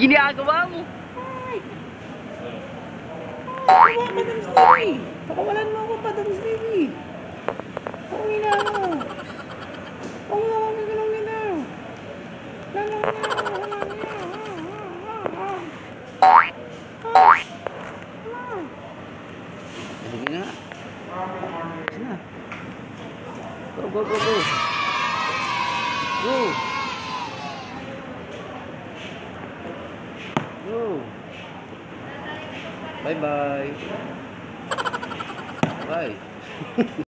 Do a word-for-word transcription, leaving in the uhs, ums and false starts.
ginagawa mo? Ay! Ay, mga Padams T V! Pakawalan mo ako, Padams T V! Pauwi na ako! Huwag mo akong gagalawin na! Lalawin na ako! Lalawin na ako! Sige na! Sige na! Go, go, go, go! Go! Go! Bye-bye! Bye!